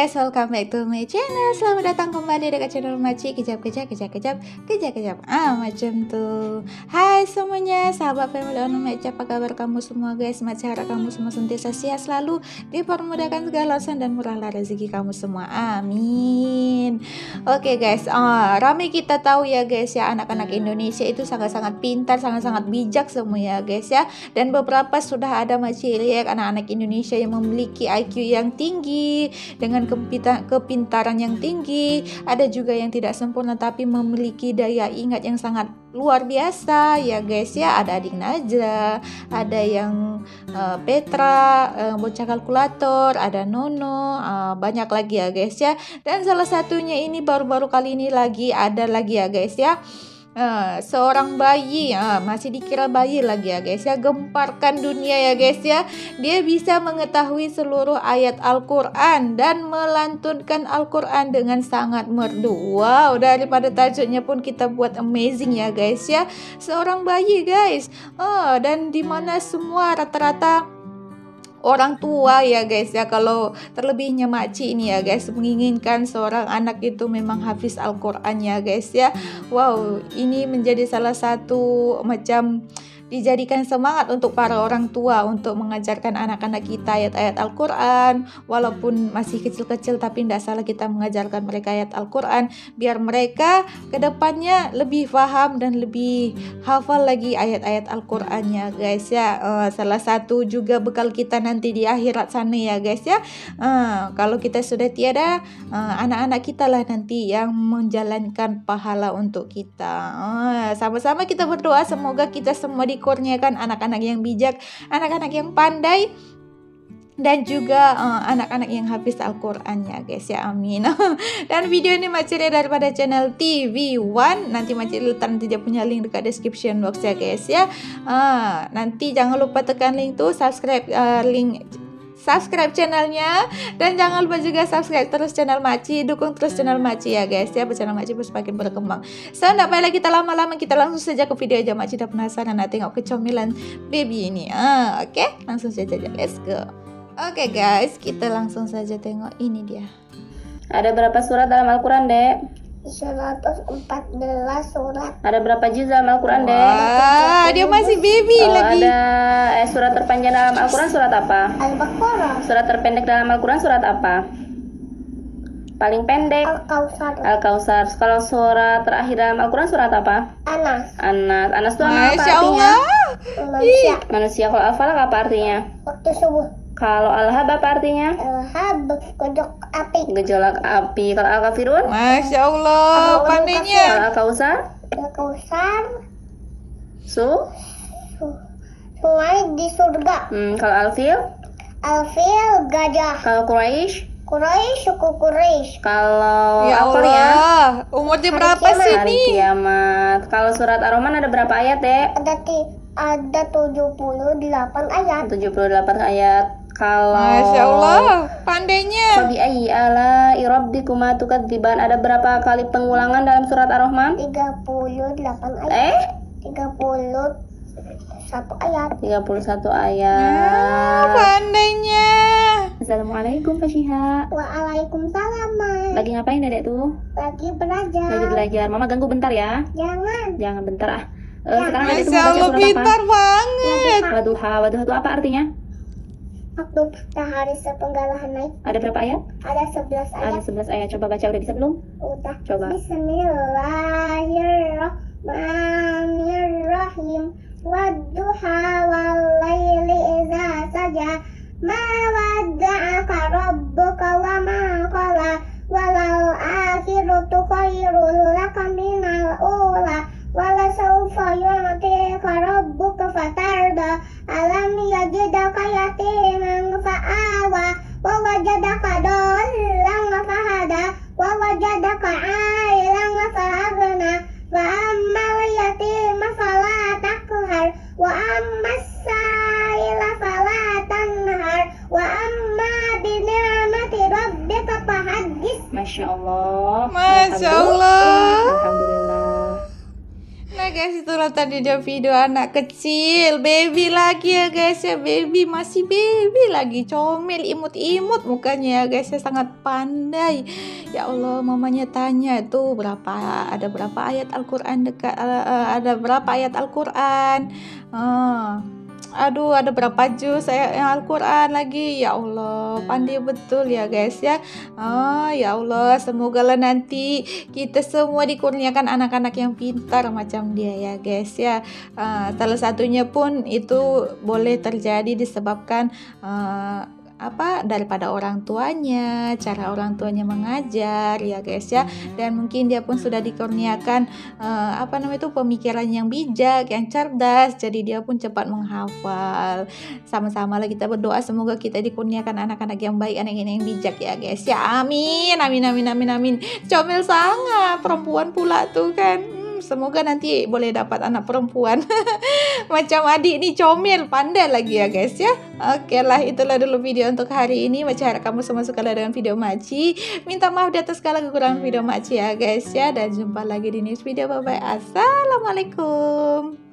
guys, welcome back to my channel. Selamat datang kembali dekat channel Maci. Kejap macam tuh. Hai semuanya, sahabat family on Maci, apa kabar kamu semua guys? Maci harap kamu semua sentiasa sehat selalu, dipermudahkan segala urusan dan murahlah rezeki kamu semua, amin. Oke guys, ramai kita tahu ya guys ya, anak-anak Indonesia itu sangat-sangat pintar, sangat-sangat bijak semua ya guys ya. Dan beberapa sudah ada Maci lihat anak-anak Indonesia yang memiliki IQ yang tinggi dengan kepintaran yang tinggi. Ada juga yang tidak sempurna tapi memiliki daya ingat yang sangat luar biasa ya guys ya. Ada adik Najla, ada yang Petra, bocah kalkulator, ada Nono, banyak lagi ya guys ya. Dan salah satunya ini baru-baru kali ini ada lagi ya guys ya. Seorang bayi, masih dikira bayi lagi ya guys ya, gemparkan dunia ya guys ya. Dia bisa mengetahui seluruh ayat Al-Quran dan melantunkan Al-Quran dengan sangat merdu. Wow, daripada tajuknya pun kita buat amazing ya guys ya. Seorang bayi guys, dan dimana semua rata-rata orang tua ya guys ya, kalau terlebihnya Maci ini ya guys, menginginkan seorang anak itu memang hafiz Al-Quran ya guys ya. Wow, ini menjadi salah satu macam dijadikan semangat untuk para orang tua untuk mengajarkan anak-anak kita ayat-ayat Al-Quran. Walaupun masih kecil-kecil tapi tidak salah kita mengajarkan mereka ayat Al-Quran, biar mereka kedepannya lebih paham dan lebih hafal lagi ayat-ayat Al-Qurannya guys ya. Salah satu juga bekal kita nanti di akhirat sana ya guys ya. Kalau kita sudah tiada, anak-anak kita lah nanti yang menjalankan pahala untuk kita. Sama-sama kita berdoa semoga kita semua dikurniakan anak-anak yang bijak, anak-anak yang pandai, dan juga anak-anak yang hafiz Al-Quran ya guys ya, amin. Dan video ini Maci daripada channel TV One. Nanti Maci letak nanti dia punya link dekat description box ya guys ya. Nanti jangan lupa tekan link tuh, subscribe channelnya, dan jangan lupa juga subscribe terus channel Maci, dukung terus channel Maci ya guys ya, channel Maci semakin berkembang. So tidak payah lagi kita lama-lama, kita langsung saja ke video aja. Maci udah penasaran nak tengok kecombelan baby ini. Oke, langsung saja, let's go. Oke guys, kita langsung saja tengok ini dia. Ada berapa surat dalam Al-Quran, Dek? 114 surat. Ada berapa juz dalam Al-Quran, Dek? Wah, dia masih baby lagi. Ada surat terpanjang dalam Al-Quran surat apa? Al-Baqarah. Surat terpendek dalam Al-Quran surat apa? Paling pendek? Al-Kautsar. Al-Kautsar. Kalau surat terakhir dalam Al-Quran surat apa? Anas. Anas itu nama apa Masya artinya? Manusia. Manusia. Kalau Al-Falaq apa artinya? Waktu subuh. Kalau Al-Hab apa artinya? Al-Hab, gejolak api. Gejolak api. Kalau Al-Kafirun? Masya Allah, pandainya. Kalau Al-Kautsar? Al-Kautsar, sungai di surga. Kalau Al-Fil? Al-Fil, gajah. Kalau Quraisy? Quraisy, suku Quraisy. Kalau Ya Al-Qaryah? Allah, umurnya berapa sih Hari ini? kiamat. Kalau surat Ar-Rahman ada berapa ayat, Dek? Ada 78 ayat. 78 ayat. Kalau Masya Allah, pandainya. Fabi ayyi ala rabbikuma tukadziban, ada berapa kali pengulangan dalam surat Ar-Rahman? 38 ayat. 31 ayat. 31 ayat. Pandainya. Assalamualaikum Pak Syiha. Waalaikumsalam, Mas. Lagi ngapain, Dedek tuh? Lagi belajar. Lagi belajar. Mama ganggu bentar ya. Jangan. Bentar ah. Sekarang Dedek tuh Masya mau baca Allah, surat pintar apa? banget. Waduha. Waduha itu apa artinya? Waktu matahari sepenggalahan naik. Ada berapa ayat? Ada 11 Ada ayat. 11 ayat. Coba baca, udah bisa belum? Udah. Coba. Bismillahirrahmanirrahim. Wadduha wal-laili idza saja. Ma wadda'aka rabbuka wa ma qala. Walal akhiratu khairul laka minal ula. Wala sawfa yu'tika rabbuka fatarda. Alam yajidaka yatiman fa'awa. Wa wajadaka dhallan fahada. Wa wajadaka 'ailan fa'aghna. Wa ammal yatima fala taqhar. Wa ammas sa'ila fala tanhar. Wa amma bi ni'mati rabbika fahaddits. Masya Allah. Masya Allah. Alhamdulillah. Nah guys, itulah tadi dia video anak kecil, baby lagi ya guys ya, baby masih baby lagi, comel, imut-imut mukanya ya guys ya, sangat pandai. Ya Allah, mamanya tanya tuh ada berapa ayat Al-Qur'an ada berapa ayat Al-Qur'an. Aduh, ada berapa juz yang Al-Quran lagi. Ya Allah, pandai betul ya guys ya. Ya Allah, semoga lah nanti kita semua dikurniakan anak-anak yang pintar macam dia ya guys ya. Salah satunya pun itu boleh terjadi disebabkan daripada orang tuanya, cara orang tuanya mengajar ya guys ya, dan mungkin dia pun sudah dikurniakan pemikiran yang bijak, yang cerdas, jadi dia pun cepat menghafal. Sama-sama lah kita berdoa semoga kita dikurniakan anak-anak yang baik, anak-anak yang bijak ya guys ya, amin amin amin amin amin. Comel sangat, perempuan pula tuh kan. Semoga nanti boleh dapat anak perempuan macam adik nih, comel, pandai lagi ya guys ya. Oke lah, itulah dulu video untuk hari ini. Macam harap kamu semua suka dengan video Makci. Minta maaf di atas segala kekurangan video Makci ya guys ya. Dan jumpa lagi di next video. Bye bye. Assalamualaikum.